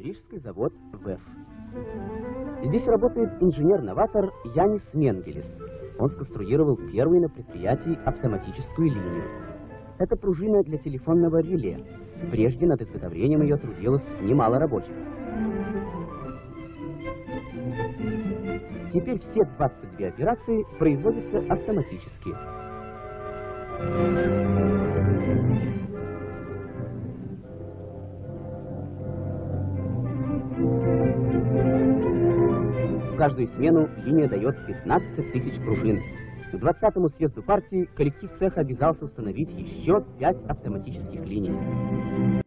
Рижский завод ВЭФ. Здесь работает инженер-новатор Янис Менгелис. Он сконструировал первую на предприятии автоматическую линию. Это пружина для телефонного реле. Прежде над изготовлением ее трудилось немало рабочих. Теперь все 22 операции производятся автоматически. В каждую смену линия дает 15 тысяч пружин. К 20-му съезду партии коллектив цеха обязался установить еще 5 автоматических линий.